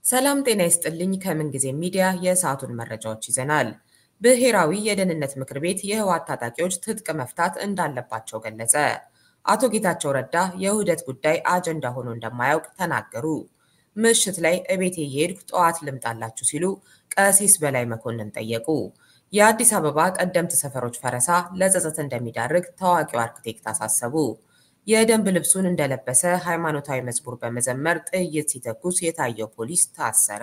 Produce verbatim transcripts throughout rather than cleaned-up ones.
ሰላም ጤና ይስጥልኝ ከምን ጊዜ ሚዲያ የሰዓቱን መረጃዎች ይዘናል። ብሔራዊ የደህንነት ምክር ቤት የህወሓት ታጣቂዎች ትጥቅ መፍታት እንዳለባቸው ገለጸ። አቶ ጌታቸው ረዳ የውህደት ጉዳይ አጀንዳ ሆኖ እንደማያውቅ ተናገሩ። ምሽት ላይ እቤቴ እየሄድኩ ጠዋት ልምጣላችሁ ሲሉ ቀሲስ በላይ መኮንን ጠየቁ። የአዲስ አበባ ቀደምት ሰፈሮች ፈረሳ ለጸጸት እንደሚዳርግ ታዋቂው አርክቴክት አሳሰቡ። የደንብ ልብሱን እንደለበሰ ሃይማኖታዊ መዝሙር በመዘመር ጥይት ሲተኩስ የታየው ፖሊስ ታሰረ።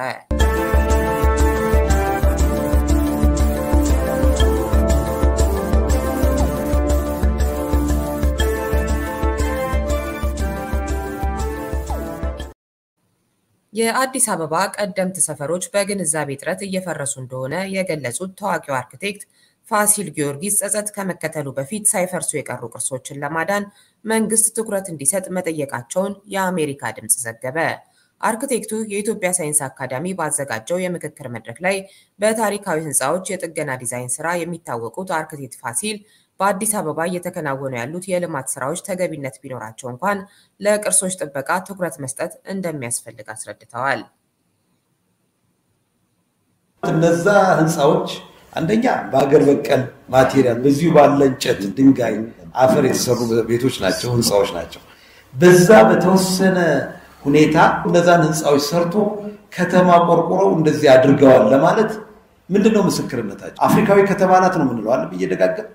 የአዲስ አበባ ቀደምት ሰፈሮች በግንዛቤ እጥረት እየፈረሱ እንደሆነ የገለጹት ታዋቂው አርክቴክት ፋሲል ጊዮርጊስ ጸጸት ከመከተሉ በፊት ሳይፈርሱ የቀሩ ቅርሶችን ለማዳን መንግስት ትኩረት እንዲሰጥ መጠየቃቸውን የአሜሪካ ድምጽ ዘገበ። አርክቴክቱ የኢትዮጵያ ሳይንስ አካዳሚ ባዘጋጀው የምክክር መድረክ ላይ በታሪካዊ ህንፃዎች የጥገና ዲዛይን ስራ የሚታወቁት አርክቴክት ፋሲል በአዲስ አበባ እየተከናወኑ ያሉት የልማት ስራዎች ተገቢነት ቢኖራቸው እንኳን ለቅርሶች ጥበቃ ትኩረት መስጠት እንደሚያስፈልግ አስረድተዋል። እነዛ ህንፃዎች አንደኛ በአገር በቀል ማቴሪያል በዚሁ ባለ እንጨት፣ ድንጋይ፣ አፈር የተሰሩ ቤቶች ናቸው፣ ህንፃዎች ናቸው። በዛ በተወሰነ ሁኔታ እነዛን ህንፃዎች ሰርቶ ከተማ ቆርቆረው እንደዚህ አድርገዋል ለማለት ምንድነው ምስክርነታቸው? አፍሪካዊ ከተማ ናት ነው ምንለው አይደል? በየደጋገም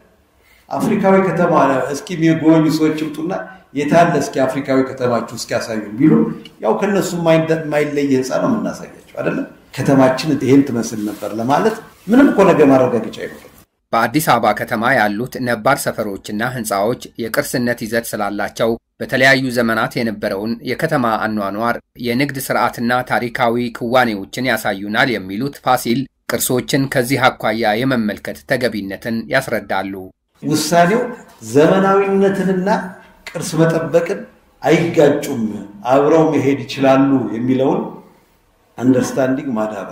አፍሪካዊ ከተማ እስኪ የሚጎበኙ ሰዎች ይምጡና የታለ እስኪ አፍሪካዊ ከተማችሁ እስኪ ያሳዩን ቢሉ ያው ከነሱ ማይለይ ህንፃ ነው የምናሳያቸው አይደለም? ከተማችን ይሄን ትመስል ነበር ለማለት ምንም እኮ ነገር ማረጋገጫ አይኖርም። በአዲስ አበባ ከተማ ያሉት ነባር ሰፈሮችና ህንፃዎች የቅርስነት ይዘት ስላላቸው በተለያዩ ዘመናት የነበረውን የከተማ አኗኗር የንግድ ስርዓትና ታሪካዊ ክዋኔዎችን ያሳዩናል የሚሉት ፋሲል ቅርሶችን ከዚህ አኳያ የመመልከት ተገቢነትን ያስረዳሉ። ውሳኔው ዘመናዊነትንና ቅርስ መጠበቅን አይጋጩም፣ አብረው መሄድ ይችላሉ የሚለውን አንደርስታንዲንግ ማዳበር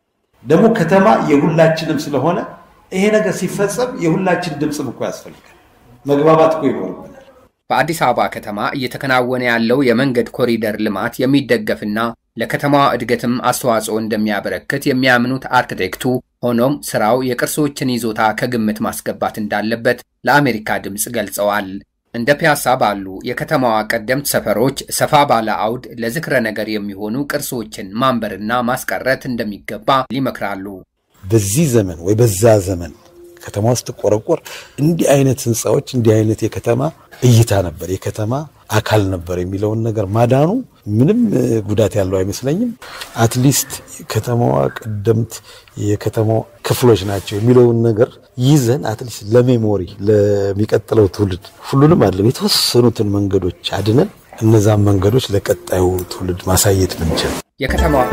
ደግሞ ከተማ የሁላችንም ስለሆነ ይሄ ነገር ሲፈጸም የሁላችን ድምጽም እኮ ያስፈልጋል፣ መግባባት እኮ ይኖርብናል። በአዲስ አበባ ከተማ እየተከናወነ ያለው የመንገድ ኮሪደር ልማት የሚደገፍና ለከተማዋ እድገትም አስተዋጽኦ እንደሚያበረክት የሚያምኑት አርክቴክቱ ሆኖም ስራው የቅርሶችን ይዞታ ከግምት ማስገባት እንዳለበት ለአሜሪካ ድምጽ ገልጸዋል። እንደ ፒያሳ ባሉ የከተማዋ ቀደምት ሰፈሮች ሰፋ ባለ አውድ ለዝክረ ነገር የሚሆኑ ቅርሶችን ማንበርና ማስቀረት እንደሚገባ ይመክራሉ። በዚህ ዘመን ወይ በዛ ዘመን ከተማ ውስጥ ቆረቆር እንዲህ አይነት ህንፃዎች እንዲህ አይነት የከተማ እይታ ነበር፣ የከተማ አካል ነበር የሚለውን ነገር ማዳኑ ምንም ጉዳት ያለው አይመስለኝም። አትሊስት ከተማዋ ቀደምት የከተማው ክፍሎች ናቸው የሚለውን ነገር ይዘን አትሊስት ለሜሞሪ ለሚቀጥለው ትውልድ ሁሉንም አይደለም የተወሰኑትን መንገዶች አድነን እነዛን መንገዶች ለቀጣዩ ትውልድ ማሳየት ብንችል የከተማዋ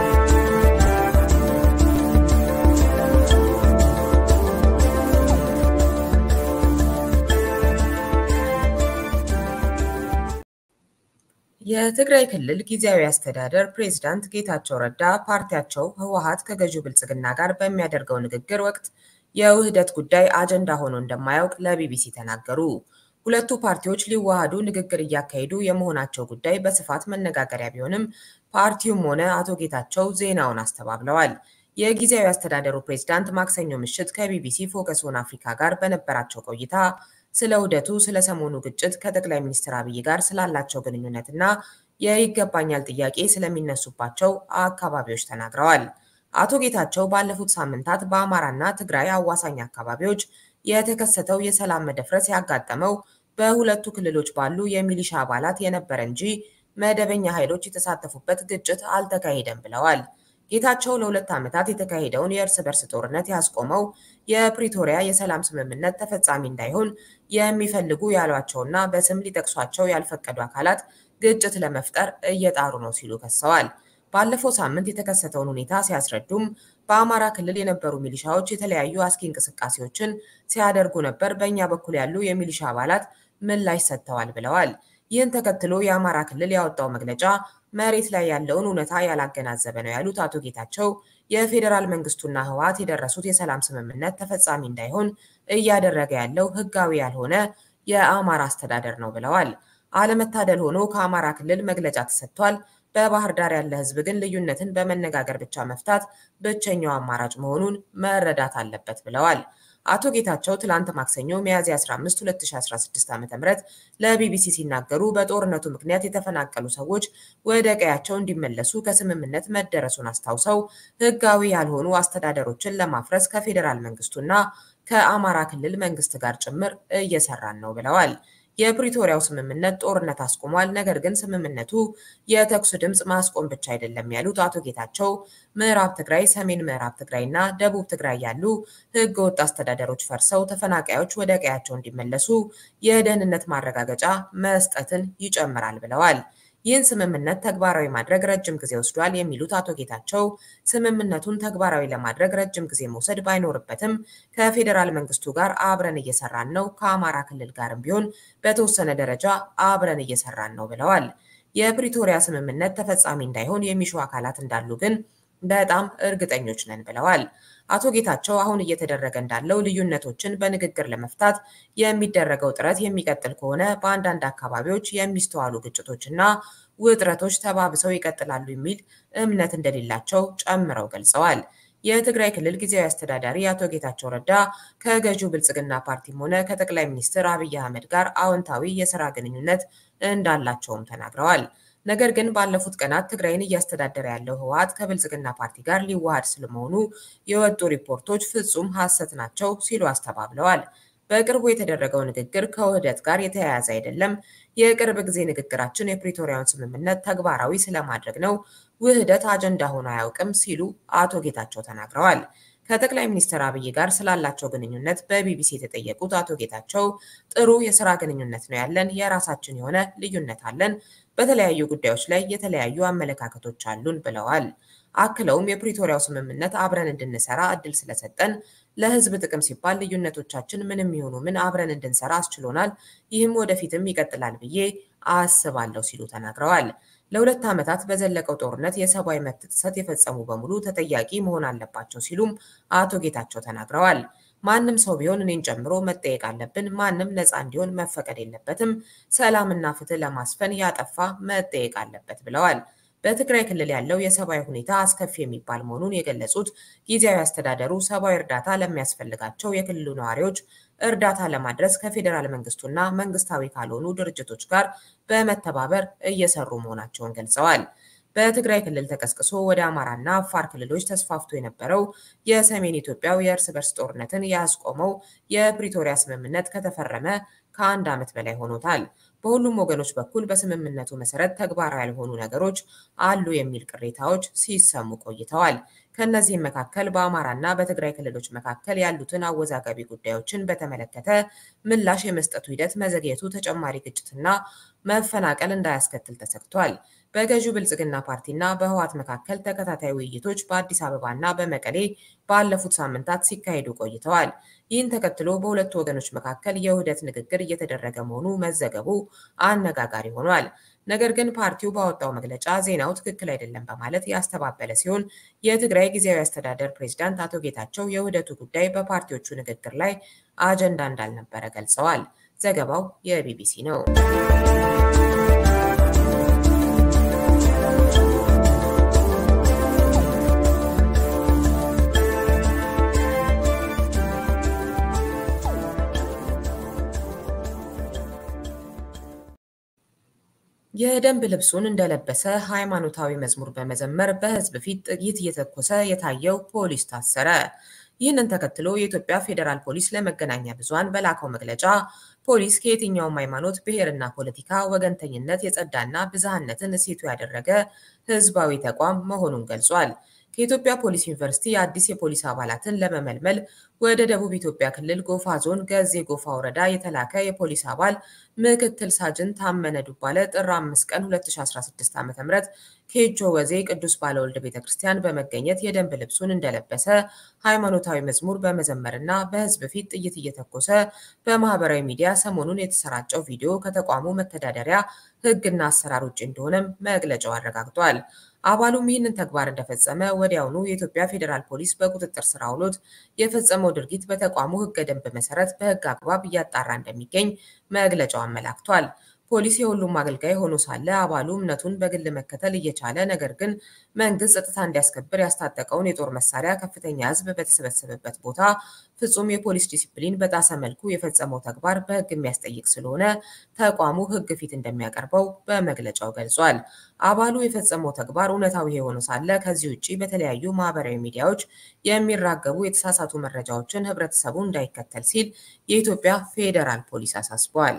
የትግራይ ክልል ጊዜያዊ አስተዳደር ፕሬዝዳንት ጌታቸው ረዳ ፓርቲያቸው ህወሓት ከገዢው ብልጽግና ጋር በሚያደርገው ንግግር ወቅት የውህደት ጉዳይ አጀንዳ ሆኖ እንደማያውቅ ለቢቢሲ ተናገሩ። ሁለቱ ፓርቲዎች ሊዋሃዱ ንግግር እያካሄዱ የመሆናቸው ጉዳይ በስፋት መነጋገሪያ ቢሆንም ፓርቲውም ሆነ አቶ ጌታቸው ዜናውን አስተባብለዋል። የጊዜያዊ አስተዳደሩ ፕሬዝዳንት ማክሰኞ ምሽት ከቢቢሲ ፎከስ ኦን አፍሪካ ጋር በነበራቸው ቆይታ ስለ ውህደቱ፣ ስለ ሰሞኑ ግጭት፣ ከጠቅላይ ሚኒስትር አብይ ጋር ስላላቸው ግንኙነትና የይገባኛል ጥያቄ ስለሚነሱባቸው አካባቢዎች ተናግረዋል። አቶ ጌታቸው ባለፉት ሳምንታት በአማራና ትግራይ አዋሳኝ አካባቢዎች የተከሰተው የሰላም መደፍረስ ያጋጠመው በሁለቱ ክልሎች ባሉ የሚሊሻ አባላት የነበረ እንጂ መደበኛ ኃይሎች የተሳተፉበት ግጭት አልተካሄደም ብለዋል። ጌታቸው ለሁለት ዓመታት የተካሄደውን የእርስ በርስ ጦርነት ያስቆመው የፕሪቶሪያ የሰላም ስምምነት ተፈጻሚ እንዳይሆን የሚፈልጉ ያሏቸውና በስም ሊጠቅሷቸው ያልፈቀዱ አካላት ግጭት ለመፍጠር እየጣሩ ነው ሲሉ ከሰዋል። ባለፈው ሳምንት የተከሰተውን ሁኔታ ሲያስረዱም በአማራ ክልል የነበሩ ሚሊሻዎች የተለያዩ አስኪ እንቅስቃሴዎችን ሲያደርጉ ነበር፣ በእኛ በኩል ያሉ የሚሊሻ አባላት ምላሽ ሰጥተዋል ብለዋል። ይህን ተከትሎ የአማራ ክልል ያወጣው መግለጫ መሬት ላይ ያለውን እውነታ ያላገናዘበ ነው ያሉት አቶ ጌታቸው የፌደራል መንግስቱና ህወሓት የደረሱት የሰላም ስምምነት ተፈጻሚ እንዳይሆን እያደረገ ያለው ህጋዊ ያልሆነ የአማራ አስተዳደር ነው ብለዋል። አለመታደል ሆኖ ከአማራ ክልል መግለጫ ተሰጥቷል። በባህር ዳር ያለ ህዝብ ግን ልዩነትን በመነጋገር ብቻ መፍታት ብቸኛው አማራጭ መሆኑን መረዳት አለበት ብለዋል። አቶ ጌታቸው ትላንት ማክሰኞ ሚያዝያ አስራ አምስት ሁለት ሺህ አስራ ስድስት ዓ.ም ለቢቢሲ ሲናገሩ በጦርነቱ ምክንያት የተፈናቀሉ ሰዎች ወደ ቀያቸው እንዲመለሱ ከስምምነት መደረሱን አስታውሰው ህጋዊ ያልሆኑ አስተዳደሮችን ለማፍረስ ከፌዴራል መንግስቱና ከአማራ ክልል መንግስት ጋር ጭምር እየሰራን ነው ብለዋል። የፕሪቶሪያው ስምምነት ጦርነት አስቆሟል፣ ነገር ግን ስምምነቱ የተኩስ ድምጽ ማስቆም ብቻ አይደለም ያሉት አቶ ጌታቸው ምዕራብ ትግራይ፣ ሰሜን ምዕራብ ትግራይና ደቡብ ትግራይ ያሉ ህገወጥ አስተዳደሮች ፈርሰው ተፈናቃዮች ወደ ቀያቸው እንዲመለሱ የደህንነት ማረጋገጫ መስጠትን ይጨምራል ብለዋል። ይህን ስምምነት ተግባራዊ ማድረግ ረጅም ጊዜ ወስዷል የሚሉት አቶ ጌታቸው ስምምነቱን ተግባራዊ ለማድረግ ረጅም ጊዜ መውሰድ ባይኖርበትም ከፌዴራል መንግስቱ ጋር አብረን እየሰራን ነው፣ ከአማራ ክልል ጋርም ቢሆን በተወሰነ ደረጃ አብረን እየሰራን ነው ብለዋል። የፕሪቶሪያ ስምምነት ተፈጻሚ እንዳይሆን የሚሹ አካላት እንዳሉ ግን በጣም እርግጠኞች ነን ብለዋል። አቶ ጌታቸው አሁን እየተደረገ እንዳለው ልዩነቶችን በንግግር ለመፍታት የሚደረገው ጥረት የሚቀጥል ከሆነ በአንዳንድ አካባቢዎች የሚስተዋሉ ግጭቶችና ውጥረቶች ተባብሰው ይቀጥላሉ የሚል እምነት እንደሌላቸው ጨምረው ገልጸዋል። የትግራይ ክልል ጊዜያዊ አስተዳዳሪ አቶ ጌታቸው ረዳ ከገዢው ብልጽግና ፓርቲም ሆነ ከጠቅላይ ሚኒስትር አብይ አህመድ ጋር አዎንታዊ የሥራ ግንኙነት እንዳላቸውም ተናግረዋል። ነገር ግን ባለፉት ቀናት ትግራይን እያስተዳደረ ያለው ህወሓት ከብልጽግና ፓርቲ ጋር ሊዋሃድ ስለመሆኑ የወጡ ሪፖርቶች ፍጹም ሐሰት ናቸው ሲሉ አስተባብለዋል። በቅርቡ የተደረገው ንግግር ከውህደት ጋር የተያያዘ አይደለም። የቅርብ ጊዜ ንግግራችን የፕሪቶሪያውን ስምምነት ተግባራዊ ስለማድረግ ነው። ውህደት አጀንዳ ሆኖ አያውቅም ሲሉ አቶ ጌታቸው ተናግረዋል። ከጠቅላይ ሚኒስትር አብይ ጋር ስላላቸው ግንኙነት በቢቢሲ የተጠየቁት አቶ ጌታቸው ጥሩ የሥራ ግንኙነት ነው ያለን፣ የራሳችን የሆነ ልዩነት አለን፣ በተለያዩ ጉዳዮች ላይ የተለያዩ አመለካከቶች አሉን ብለዋል። አክለውም የፕሪቶሪያው ስምምነት አብረን እንድንሰራ እድል ስለሰጠን ለህዝብ ጥቅም ሲባል ልዩነቶቻችን ምንም ይሁኑ ምን አብረን እንድንሰራ አስችሎናል፣ ይህም ወደፊትም ይቀጥላል ብዬ አስባለሁ ሲሉ ተናግረዋል። ለሁለት ዓመታት በዘለቀው ጦርነት የሰብአዊ መብት ጥሰት የፈጸሙ በሙሉ ተጠያቂ መሆን አለባቸው ሲሉም አቶ ጌታቸው ተናግረዋል። ማንም ሰው ቢሆን እኔን ጨምሮ መጠየቅ አለብን። ማንም ነፃ እንዲሆን መፈቀድ የለበትም። ሰላምና ፍትህ ለማስፈን ያጠፋ መጠየቅ አለበት ብለዋል። በትግራይ ክልል ያለው የሰብአዊ ሁኔታ አስከፊ የሚባል መሆኑን የገለጹት ጊዜያዊ አስተዳደሩ ሰብአዊ እርዳታ ለሚያስፈልጋቸው የክልሉ ነዋሪዎች እርዳታ ለማድረስ ከፌዴራል መንግስቱና መንግስታዊ ካልሆኑ ድርጅቶች ጋር በመተባበር እየሰሩ መሆናቸውን ገልጸዋል። በትግራይ ክልል ተቀስቅሶ ወደ አማራና አፋር ክልሎች ተስፋፍቶ የነበረው የሰሜን ኢትዮጵያው የእርስ በርስ ጦርነትን ያስቆመው የፕሪቶሪያ ስምምነት ከተፈረመ ከአንድ ዓመት በላይ ሆኖታል። በሁሉም ወገኖች በኩል በስምምነቱ መሰረት ተግባራዊ ያልሆኑ ነገሮች አሉ የሚል ቅሬታዎች ሲሰሙ ቆይተዋል። ከነዚህም መካከል በአማራና በትግራይ ክልሎች መካከል ያሉትን አወዛጋቢ ጉዳዮችን በተመለከተ ምላሽ የመስጠቱ ሂደት መዘግየቱ ተጨማሪ ግጭትና መፈናቀል እንዳያስከትል ተሰግቷል። በገዢው ብልጽግና ፓርቲና በህወሓት መካከል ተከታታይ ውይይቶች በአዲስ አበባና በመቀሌ ባለፉት ሳምንታት ሲካሄዱ ቆይተዋል። ይህን ተከትሎ በሁለቱ ወገኖች መካከል የውህደት ንግግር እየተደረገ መሆኑ መዘገቡ አነጋጋሪ ሆኗል። ነገር ግን ፓርቲው ባወጣው መግለጫ ዜናው ትክክል አይደለም በማለት ያስተባበለ ሲሆን የትግራይ ጊዜያዊ አስተዳደር ፕሬዝዳንት አቶ ጌታቸው የውህደቱ ጉዳይ በፓርቲዎቹ ንግግር ላይ አጀንዳ እንዳልነበረ ገልጸዋል። ዘገባው የቢቢሲ ነው። የደንብ ልብሱን እንደለበሰ ሃይማኖታዊ መዝሙር በመዘመር በህዝብ ፊት ጥይት እየተኮሰ የታየው ፖሊስ ታሰረ። ይህንን ተከትሎ የኢትዮጵያ ፌዴራል ፖሊስ ለመገናኛ ብዙሃን በላከው መግለጫ ፖሊስ ከየትኛውም ሃይማኖት፣ ብሔርና ፖለቲካ ወገንተኝነት የጸዳና ብዝሃነትን እሴቱ ያደረገ ህዝባዊ ተቋም መሆኑን ገልጿል። ከኢትዮጵያ ፖሊስ ዩኒቨርሲቲ አዲስ የፖሊስ አባላትን ለመመልመል ወደ ደቡብ ኢትዮጵያ ክልል ጎፋ ዞን ገዜ ጎፋ ወረዳ የተላከ የፖሊስ አባል ምክትል ሳጅን ታመነ ዱባለ ጥር አምስት ቀን ሁለት ሺህ አስራ ስድስት ዓ.ም ከጆ ወዜ ቅዱስ ባለወልድ ቤተክርስቲያን በመገኘት የደንብ ልብሱን እንደለበሰ ሃይማኖታዊ መዝሙር በመዘመርና በህዝብ ፊት ጥይት እየተኮሰ በማህበራዊ ሚዲያ ሰሞኑን የተሰራጨው ቪዲዮ ከተቋሙ መተዳደሪያ ህግና አሰራር ውጭ እንደሆነም መግለጫው አረጋግጧል። አባሉም ይህንን ተግባር እንደፈጸመ ወዲያውኑ የኢትዮጵያ ፌዴራል ፖሊስ በቁጥጥር ስር አውሎት የፈጸመው ድርጊት በተቋሙ ህገ ደንብ መሰረት በህግ አግባብ እያጣራ እንደሚገኝ መግለጫው አመላክቷል። ፖሊስ የሁሉም አገልጋይ ሆኖ ሳለ አባሉ እምነቱን በግል መከተል እየቻለ ነገር ግን መንግስት ጸጥታ እንዲያስከብር ያስታጠቀውን የጦር መሳሪያ ከፍተኛ ህዝብ በተሰበሰበበት ቦታ ፍጹም የፖሊስ ዲሲፕሊን በጣሰ መልኩ የፈጸመው ተግባር በህግ የሚያስጠይቅ ስለሆነ ተቋሙ ህግ ፊት እንደሚያቀርበው በመግለጫው ገልጿል። አባሉ የፈጸመው ተግባር እውነታዊ ሆኖ ሳለ ከዚህ ውጪ በተለያዩ ማህበራዊ ሚዲያዎች የሚራገቡ የተሳሳቱ መረጃዎችን ህብረተሰቡ እንዳይከተል ሲል የኢትዮጵያ ፌዴራል ፖሊስ አሳስቧል።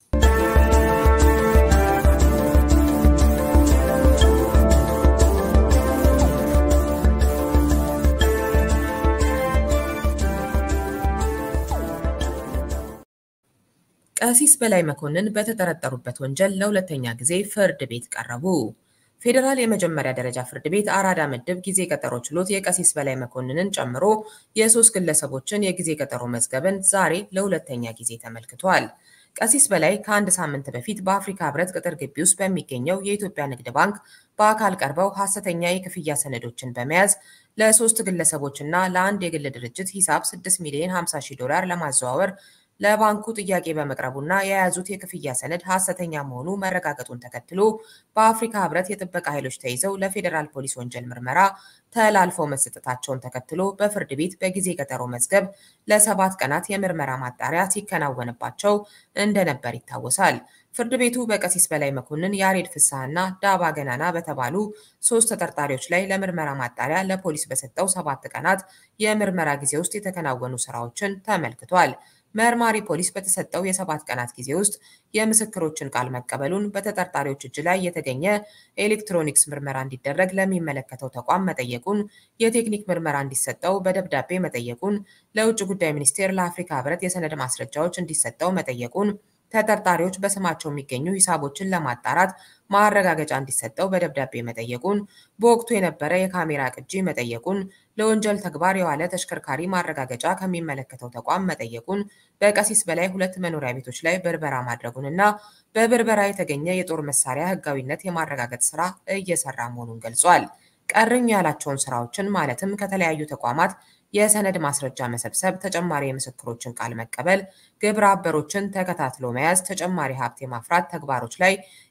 ቀሲስ በላይ መኮንን በተጠረጠሩበት ወንጀል ለሁለተኛ ጊዜ ፍርድ ቤት ቀረቡ። ፌዴራል የመጀመሪያ ደረጃ ፍርድ ቤት አራዳ ምድብ ጊዜ ቀጠሮ ችሎት የቀሲስ በላይ መኮንንን ጨምሮ የሶስት ግለሰቦችን የጊዜ ቀጠሮ መዝገብን ዛሬ ለሁለተኛ ጊዜ ተመልክቷል። ቀሲስ በላይ ከአንድ ሳምንት በፊት በአፍሪካ ህብረት ቅጥር ግቢ ውስጥ በሚገኘው የኢትዮጵያ ንግድ ባንክ በአካል ቀርበው ሐሰተኛ የክፍያ ሰነዶችን በመያዝ ለሶስት ግለሰቦችና ለአንድ የግል ድርጅት ሂሳብ ስድስት ሚሊዮን ሃምሳ ሺህ ዶላር ለማዘዋወር ለባንኩ ጥያቄ በመቅረቡና የያዙት የክፍያ ሰነድ ሐሰተኛ መሆኑ መረጋገጡን ተከትሎ በአፍሪካ ህብረት የጥበቃ ኃይሎች ተይዘው ለፌዴራል ፖሊስ ወንጀል ምርመራ ተላልፈው መሰጠታቸውን ተከትሎ በፍርድ ቤት በጊዜ ቀጠሮ መዝገብ ለሰባት ቀናት የምርመራ ማጣሪያ ሲከናወንባቸው እንደነበር ይታወሳል። ፍርድ ቤቱ በቀሲስ በላይ መኮንን ያሬድ ፍሳህና ዳባ ገናና በተባሉ ሶስት ተጠርጣሪዎች ላይ ለምርመራ ማጣሪያ ለፖሊስ በሰጠው ሰባት ቀናት የምርመራ ጊዜ ውስጥ የተከናወኑ ስራዎችን ተመልክቷል። መርማሪ ፖሊስ በተሰጠው የሰባት ቀናት ጊዜ ውስጥ የምስክሮችን ቃል መቀበሉን በተጠርጣሪዎች እጅ ላይ የተገኘ ኤሌክትሮኒክስ ምርመራ እንዲደረግ ለሚመለከተው ተቋም መጠየቁን፣ የቴክኒክ ምርመራ እንዲሰጠው በደብዳቤ መጠየቁን፣ ለውጭ ጉዳይ ሚኒስቴር ለአፍሪካ ህብረት የሰነድ ማስረጃዎች እንዲሰጠው መጠየቁን፣ ተጠርጣሪዎች በስማቸው የሚገኙ ሂሳቦችን ለማጣራት ማረጋገጫ እንዲሰጠው በደብዳቤ መጠየቁን፣ በወቅቱ የነበረ የካሜራ ቅጂ መጠየቁን፣ ለወንጀል ተግባር የዋለ ተሽከርካሪ ማረጋገጫ ከሚመለከተው ተቋም መጠየቁን፣ በቀሲስ በላይ ሁለት መኖሪያ ቤቶች ላይ በርበራ ማድረጉንና በበርበራ የተገኘ የጦር መሳሪያ ህጋዊነት የማረጋገጥ ስራ እየሰራ መሆኑን ገልጿል። ቀርኝ ያላቸውን ስራዎችን ማለትም ከተለያዩ ተቋማት የሰነድ ማስረጃ መሰብሰብ፣ ተጨማሪ የምስክሮችን ቃል መቀበል፣ ግብረ አበሮችን ተከታትሎ መያዝ፣ ተጨማሪ ሀብት የማፍራት ተግባሮች ላይ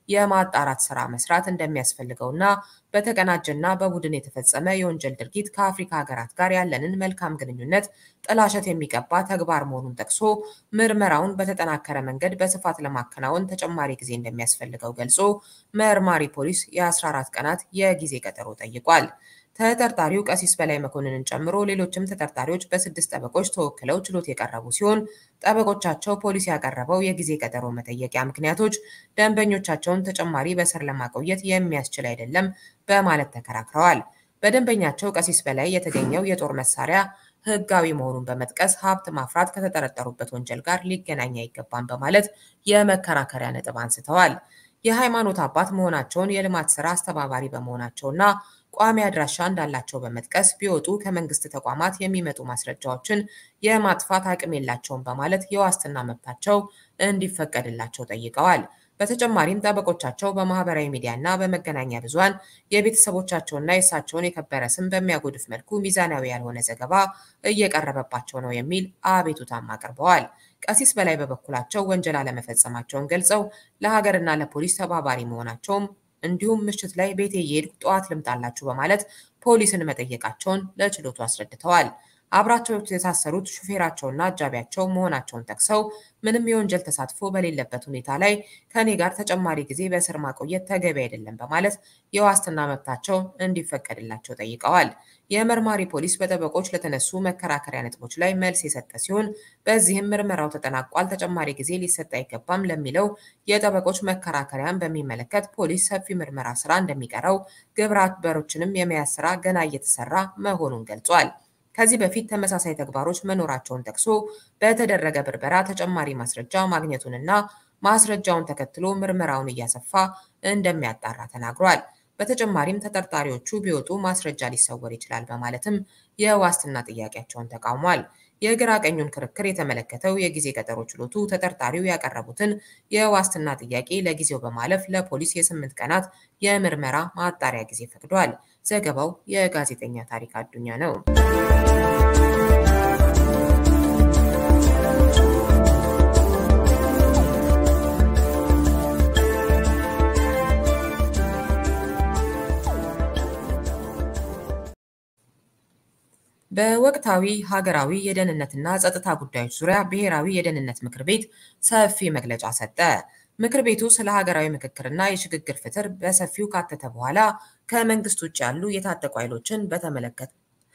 የማጣራት ስራ መስራት እንደሚያስፈልገውና በተቀናጀና በቡድን የተፈጸመ የወንጀል ድርጊት ከአፍሪካ ሀገራት ጋር ያለንን መልካም ግንኙነት ጥላሸት የሚቀባ ተግባር መሆኑን ጠቅሶ ምርመራውን በተጠናከረ መንገድ በስፋት ለማከናወን ተጨማሪ ጊዜ እንደሚያስፈልገው ገልጾ መርማሪ ፖሊስ የአስራ አራት ቀናት የጊዜ ቀጠሮ ጠይቋል። ተጠርጣሪው ቀሲስ በላይ መኮንንን ጨምሮ ሌሎችም ተጠርጣሪዎች በስድስት ጠበቆች ተወክለው ችሎት የቀረቡ ሲሆን ጠበቆቻቸው ፖሊስ ያቀረበው የጊዜ ቀጠሮ መጠየቂያ ምክንያቶች ደንበኞቻቸውን ተጨማሪ በስር ለማቆየት የሚያስችል አይደለም በማለት ተከራክረዋል። በደንበኛቸው ቀሲስ በላይ የተገኘው የጦር መሳሪያ ህጋዊ መሆኑን በመጥቀስ ሀብት ማፍራት ከተጠረጠሩበት ወንጀል ጋር ሊገናኝ አይገባም በማለት የመከራከሪያ ነጥብ አንስተዋል። የሃይማኖት አባት መሆናቸውን የልማት ስራ አስተባባሪ በመሆናቸውና ቋሚ አድራሻ እንዳላቸው በመጥቀስ ቢወጡ ከመንግስት ተቋማት የሚመጡ ማስረጃዎችን የማጥፋት አቅም የላቸውም በማለት የዋስትና መብታቸው እንዲፈቀድላቸው ጠይቀዋል። በተጨማሪም ጠበቆቻቸው በማህበራዊ ሚዲያና በመገናኛ ብዙሃን የቤተሰቦቻቸውና የእሳቸውን የከበረ ስም በሚያጎድፍ መልኩ ሚዛናዊ ያልሆነ ዘገባ እየቀረበባቸው ነው የሚል አቤቱታም አቅርበዋል። ቀሲስ በላይ በበኩላቸው ወንጀል አለመፈጸማቸውን ገልጸው ለሀገርና ለፖሊስ ተባባሪ መሆናቸውም እንዲሁም ምሽት ላይ ቤቴ እየሄድኩ ጠዋት ልምጣላችሁ በማለት ፖሊስን መጠየቃቸውን ለችሎቱ አስረድተዋል። አብራቸው የታሰሩት ሹፌራቸውና አጃቢያቸው መሆናቸውን ጠቅሰው ምንም የወንጀል ተሳትፎ በሌለበት ሁኔታ ላይ ከኔ ጋር ተጨማሪ ጊዜ በእስር ማቆየት ተገቢ አይደለም በማለት የዋስትና መብታቸው እንዲፈቀድላቸው ጠይቀዋል። የመርማሪ ፖሊስ በጠበቆች ለተነሱ መከራከሪያ ነጥቦች ላይ መልስ የሰጠ ሲሆን በዚህም ምርመራው ተጠናቋል፣ ተጨማሪ ጊዜ ሊሰጥ አይገባም ለሚለው የጠበቆች መከራከሪያን በሚመለከት ፖሊስ ሰፊ ምርመራ ስራ እንደሚቀረው፣ ግብረ አበሮችንም የመያዝ ስራ ገና እየተሰራ መሆኑን ገልጿል። ከዚህ በፊት ተመሳሳይ ተግባሮች መኖራቸውን ጠቅሶ በተደረገ ብርበራ ተጨማሪ ማስረጃ ማግኘቱንና ማስረጃውን ተከትሎ ምርመራውን እያሰፋ እንደሚያጣራ ተናግሯል። በተጨማሪም ተጠርጣሪዎቹ ቢወጡ ማስረጃ ሊሰወር ይችላል በማለትም የዋስትና ጥያቄያቸውን ተቃውሟል። የግራ ቀኙን ክርክር የተመለከተው የጊዜ ቀጠሮ ችሎቱ ተጠርጣሪው ያቀረቡትን የዋስትና ጥያቄ ለጊዜው በማለፍ ለፖሊስ የስምንት ቀናት የምርመራ ማጣሪያ ጊዜ ፈቅዷል። ዘገባው የጋዜጠኛ ታሪክ አዱኛ ነው። በወቅታዊ ሀገራዊ የደህንነትና ጸጥታ ጉዳዮች ዙሪያ ብሔራዊ የደህንነት ምክር ቤት ሰፊ መግለጫ ሰጠ። ምክር ቤቱ ስለ ሀገራዊ ምክክርና የሽግግር ፍትህ በሰፊው ካተተ በኋላ ከመንግስት ውጭ ያሉ የታጠቁ ኃይሎችን በተመለከተ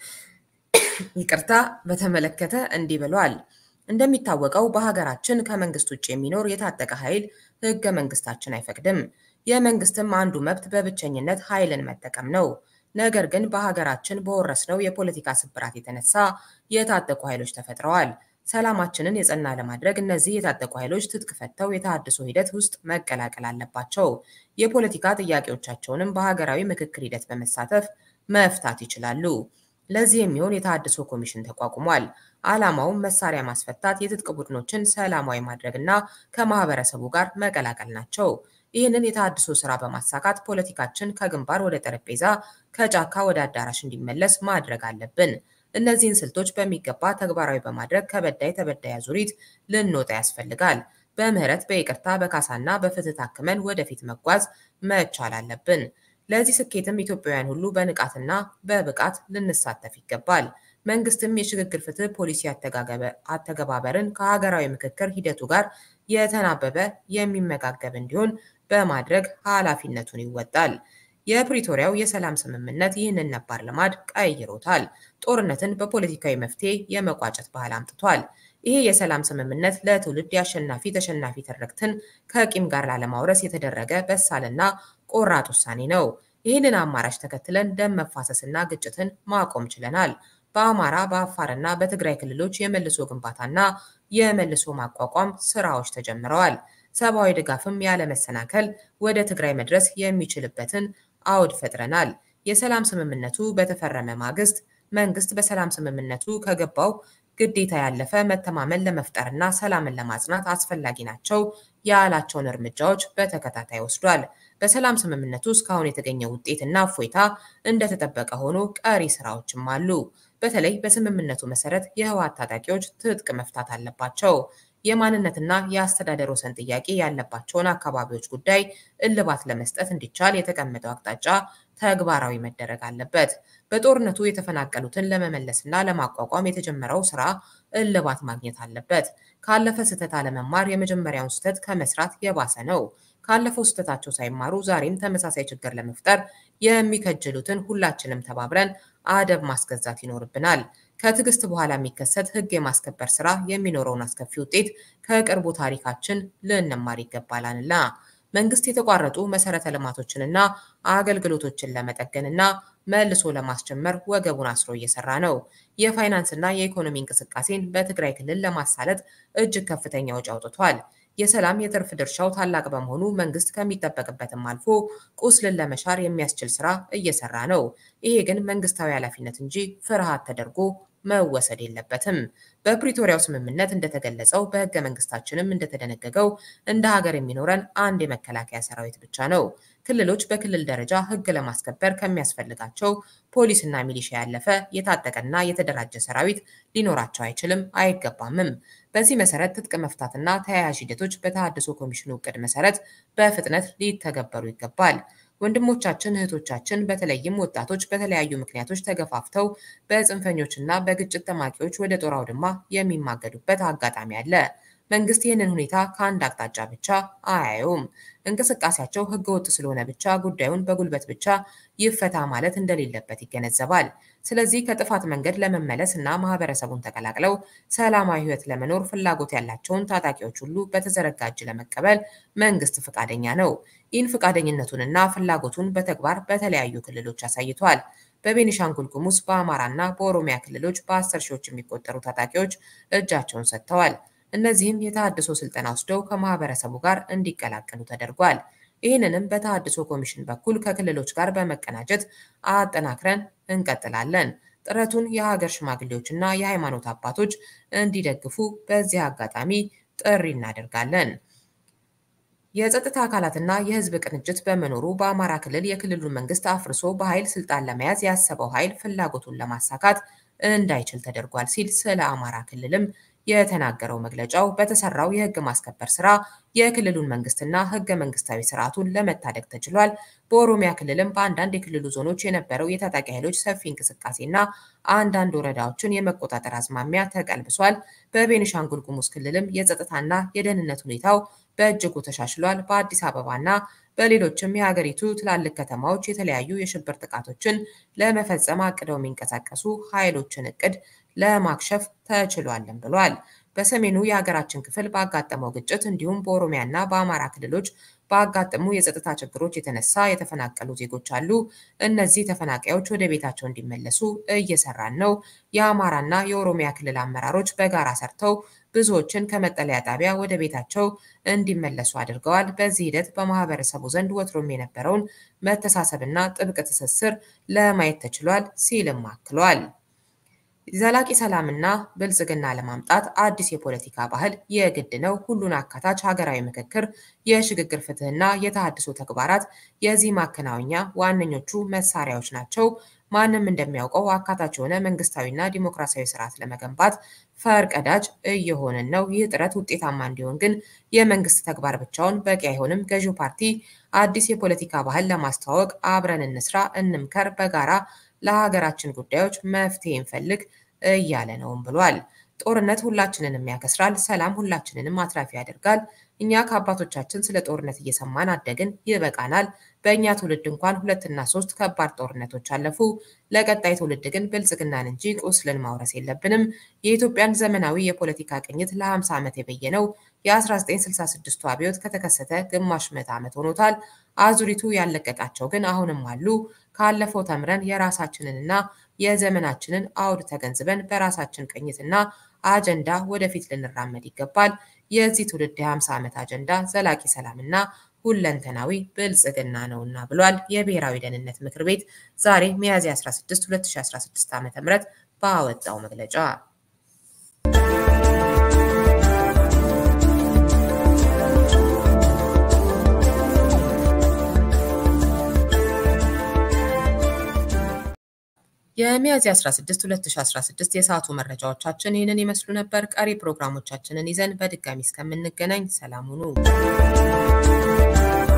ይቅርታ በተመለከተ እንዲህ ብሏል። እንደሚታወቀው በሀገራችን ከመንግስት ውጭ የሚኖር የታጠቀ ኃይል ህገ መንግስታችን አይፈቅድም። የመንግስትም አንዱ መብት በብቸኝነት ኃይልን መጠቀም ነው። ነገር ግን በሀገራችን በወረስነው የፖለቲካ ስብራት የተነሳ የታጠቁ ኃይሎች ተፈጥረዋል። ሰላማችንን የጸና ለማድረግ እነዚህ የታጠቁ ኃይሎች ትጥቅ ፈተው የተሃድሶ ሂደት ውስጥ መቀላቀል አለባቸው። የፖለቲካ ጥያቄዎቻቸውንም በሀገራዊ ምክክር ሂደት በመሳተፍ መፍታት ይችላሉ። ለዚህ የሚሆን የተሃድሶ ኮሚሽን ተቋቁሟል። ዓላማውም መሳሪያ ማስፈታት፣ የትጥቅ ቡድኖችን ሰላማዊ ማድረግና ከማህበረሰቡ ጋር መቀላቀል ናቸው። ይህንን የተሃድሶ ስራ በማሳካት ፖለቲካችን ከግንባር ወደ ጠረጴዛ ከጫካ ወደ አዳራሽ እንዲመለስ ማድረግ አለብን። እነዚህን ስልቶች በሚገባ ተግባራዊ በማድረግ ከበዳይ ተበዳይ አዙሪት ልንወጣ ያስፈልጋል። በምህረት በይቅርታ በካሳና በፍትህ ታክመን ወደፊት መጓዝ መቻል አለብን። ለዚህ ስኬትም ኢትዮጵያውያን ሁሉ በንቃትና በብቃት ልንሳተፍ ይገባል። መንግስትም የሽግግር ፍትህ ፖሊሲ አተገባበርን ከሀገራዊ ምክክር ሂደቱ ጋር የተናበበ የሚመጋገብ እንዲሆን በማድረግ ኃላፊነቱን ይወጣል። የፕሪቶሪያው የሰላም ስምምነት ይህንን ነባር ልማድ ቀይሮታል። ጦርነትን በፖለቲካዊ መፍትሄ የመቋጨት ባህል አምጥቷል። ይሄ የሰላም ስምምነት ለትውልድ የአሸናፊ ተሸናፊ ትርክትን ከቂም ጋር ላለማውረስ የተደረገ በሳልና ቆራጥ ውሳኔ ነው። ይህንን አማራጭ ተከትለን ደም መፋሰስና ግጭትን ማቆም ችለናል። በአማራ በአፋርና በትግራይ ክልሎች የመልሶ ግንባታና የመልሶ ማቋቋም ስራዎች ተጀምረዋል። ሰብአዊ ድጋፍም ያለ መሰናከል ወደ ትግራይ መድረስ የሚችልበትን አውድ ፈጥረናል። የሰላም ስምምነቱ በተፈረመ ማግስት መንግስት በሰላም ስምምነቱ ከገባው ግዴታ ያለፈ መተማመን ለመፍጠርና ሰላምን ለማጽናት አስፈላጊ ናቸው ያላቸውን እርምጃዎች በተከታታይ ወስዷል። በሰላም ስምምነቱ እስካሁን የተገኘው ውጤትና እፎይታ እንደተጠበቀ ሆኖ ቀሪ ስራዎችም አሉ። በተለይ በስምምነቱ መሰረት የህወሓት ታጣቂዎች ትጥቅ መፍታት አለባቸው። የማንነትና የአስተዳደር ወሰን ጥያቄ ያለባቸውን አካባቢዎች ጉዳይ እልባት ለመስጠት እንዲቻል የተቀመጠው አቅጣጫ ተግባራዊ መደረግ አለበት። በጦርነቱ የተፈናቀሉትን ለመመለስና ለማቋቋም የተጀመረው ስራ እልባት ማግኘት አለበት። ካለፈ ስህተት አለመማር የመጀመሪያውን ስህተት ከመስራት የባሰ ነው። ካለፈው ስህተታቸው ሳይማሩ ዛሬም ተመሳሳይ ችግር ለመፍጠር የሚከጅሉትን ሁላችንም ተባብረን አደብ ማስገዛት ይኖርብናል። ከትዕግስት በኋላ የሚከሰት ህግ የማስከበር ስራ የሚኖረውን አስከፊ ውጤት ከቅርቡ ታሪካችን ልንማር ይገባላልና መንግስት የተቋረጡ መሰረተ ልማቶችንና አገልግሎቶችን ለመጠገንና መልሶ ለማስጀመር ወገቡን አስሮ እየሰራ ነው። የፋይናንስና የኢኮኖሚ እንቅስቃሴን በትግራይ ክልል ለማሳለጥ እጅግ ከፍተኛ ወጪ አውጥቷል። የሰላም የትርፍ ድርሻው ታላቅ በመሆኑ መንግስት ከሚጠበቅበትም አልፎ ቁስልን ለመሻር የሚያስችል ስራ እየሰራ ነው። ይሄ ግን መንግስታዊ ኃላፊነት እንጂ ፍርሃት ተደርጎ መወሰድ የለበትም። በፕሪቶሪያው ስምምነት እንደተገለጸው በህገ መንግስታችንም እንደተደነገገው እንደ ሀገር የሚኖረን አንድ የመከላከያ ሰራዊት ብቻ ነው። ክልሎች በክልል ደረጃ ህግ ለማስከበር ከሚያስፈልጋቸው ፖሊስና ሚሊሻ ያለፈ የታጠቀና የተደራጀ ሰራዊት ሊኖራቸው አይችልም፣ አይገባምም። በዚህ መሰረት ትጥቅ መፍታትና ተያያዥ ሂደቶች በተሃድሶ ኮሚሽኑ እቅድ መሰረት በፍጥነት ሊተገበሩ ይገባል። ወንድሞቻችን እህቶቻችን በተለይም ወጣቶች በተለያዩ ምክንያቶች ተገፋፍተው በጽንፈኞችና በግጭት ጠማቂዎች ወደ ጦር አውድማ የሚማገዱበት አጋጣሚ አለ። መንግስት ይህንን ሁኔታ ከአንድ አቅጣጫ ብቻ አያየውም። እንቅስቃሴያቸው ህገወጥ ስለሆነ ብቻ ጉዳዩን በጉልበት ብቻ ይፈታ ማለት እንደሌለበት ይገነዘባል። ስለዚህ ከጥፋት መንገድ ለመመለስ እና ማህበረሰቡን ተቀላቅለው ሰላማዊ ህይወት ለመኖር ፍላጎት ያላቸውን ታጣቂዎች ሁሉ በተዘረጋ እጅ ለመቀበል መንግስት ፈቃደኛ ነው። ይህን ፈቃደኝነቱንና ፍላጎቱን በተግባር በተለያዩ ክልሎች አሳይቷል። በቤኒሻንጉል ጉሙዝ፣ በአማራና በኦሮሚያ ክልሎች በአስር ሺዎች የሚቆጠሩ ታጣቂዎች እጃቸውን ሰጥተዋል። እነዚህም የተሃድሶ ስልጠና ወስደው ከማህበረሰቡ ጋር እንዲቀላቀሉ ተደርጓል። ይህንንም በተሃድሶ ኮሚሽን በኩል ከክልሎች ጋር በመቀናጀት አጠናክረን እንቀጥላለን። ጥረቱን የሀገር ሽማግሌዎችና የሃይማኖት አባቶች እንዲደግፉ በዚህ አጋጣሚ ጥሪ እናደርጋለን። የጸጥታ አካላትና የህዝብ ቅንጅት በመኖሩ በአማራ ክልል የክልሉ መንግስት አፍርሶ በኃይል ስልጣን ለመያዝ ያሰበው ኃይል ፍላጎቱን ለማሳካት እንዳይችል ተደርጓል ሲል ስለ አማራ ክልልም የተናገረው መግለጫው በተሰራው የህግ ማስከበር ስራ የክልሉን መንግስትና ህገ መንግስታዊ ስርዓቱን ለመታደግ ተችሏል። በኦሮሚያ ክልልም በአንዳንድ የክልሉ ዞኖች የነበረው የታጣቂ ኃይሎች ሰፊ እንቅስቃሴና አንዳንድ ወረዳዎችን የመቆጣጠር አዝማሚያ ተቀልብሷል። በቤኒሻንጉል ጉሙዝ ክልልም የጸጥታና የደህንነት ሁኔታው በእጅጉ ተሻሽሏል። በአዲስ አበባና በሌሎችም የሀገሪቱ ትላልቅ ከተማዎች የተለያዩ የሽብር ጥቃቶችን ለመፈጸም አቅደው የሚንቀሳቀሱ ኃይሎችን እቅድ ለማክሸፍ ተችሏልም ብሏል። በሰሜኑ የሀገራችን ክፍል ባጋጠመው ግጭት እንዲሁም በኦሮሚያና በአማራ ክልሎች ባጋጠሙ የጸጥታ ችግሮች የተነሳ የተፈናቀሉ ዜጎች አሉ። እነዚህ ተፈናቃዮች ወደ ቤታቸው እንዲመለሱ እየሰራን ነው። የአማራና የኦሮሚያ ክልል አመራሮች በጋራ ሰርተው ብዙዎችን ከመጠለያ ጣቢያ ወደ ቤታቸው እንዲመለሱ አድርገዋል። በዚህ ሂደት በማህበረሰቡ ዘንድ ወትሮም የነበረውን መተሳሰብና ጥብቅ ትስስር ለማየት ተችሏል ሲልም አክሏል። ዘላቂ ሰላምና ብልጽግና ለማምጣት አዲስ የፖለቲካ ባህል የግድ ነው። ሁሉን አካታች ሀገራዊ ምክክር፣ የሽግግር ፍትህና የተሃድሶ ተግባራት የዚህ ማከናወኛ ዋነኞቹ መሳሪያዎች ናቸው። ማንም እንደሚያውቀው አካታች የሆነ መንግስታዊና ዲሞክራሲያዊ ስርዓት ለመገንባት ፈርቀዳጅ እየሆነን ነው። ይህ ጥረት ውጤታማ እንዲሆን ግን የመንግስት ተግባር ብቻውን በቂ አይሆንም። ገዢው ፓርቲ አዲስ የፖለቲካ ባህል ለማስተዋወቅ አብረን እንስራ፣ እንምከር፣ በጋራ ለሀገራችን ጉዳዮች መፍትሄ እንፈልግ እያለ ነውም ብሏል። ጦርነት ሁላችንንም ያከስራል፣ ሰላም ሁላችንንም አትራፊ ያደርጋል። እኛ ከአባቶቻችን ስለ ጦርነት እየሰማን አደግን፣ ይበቃናል። በእኛ ትውልድ እንኳን ሁለትና ሶስት ከባድ ጦርነቶች አለፉ። ለቀጣይ ትውልድ ግን ብልጽግናን እንጂ ቁስልን ማውረስ የለብንም። የኢትዮጵያን ዘመናዊ የፖለቲካ ቅኝት ለ50 ዓመት የበየነው የ1966ቱ አብዮት ከተከሰተ ግማሽ ምዕተ ዓመት ሆኖታል። አዙሪቱ ያለቀቃቸው ግን አሁንም አሉ። ካለፈው ተምረን የራሳችንንና የዘመናችንን አውድ ተገንዝበን በራሳችን ቅኝትና አጀንዳ ወደፊት ልንራመድ ይገባል። የዚህ ትውልድ የ50 ዓመት አጀንዳ ዘላቂ ሰላምና ሁለንተናዊ ብልጽግና ነውና ብሏል። የብሔራዊ ደህንነት ምክር ቤት ዛሬ ሚያዝያ አስራ ስድስት ሁለት ሺህ አስራ ስድስት ዓ.ም ባወጣው መግለጫ የሚያዝያ አስራ ስድስት ሁለት ሺህ አስራ ስድስት የሰዓቱ መረጃዎቻችን ይህንን ይመስሉ ነበር። ቀሪ ፕሮግራሞቻችንን ይዘን በድጋሚ እስከምንገናኝ ሰላም ሁኑ።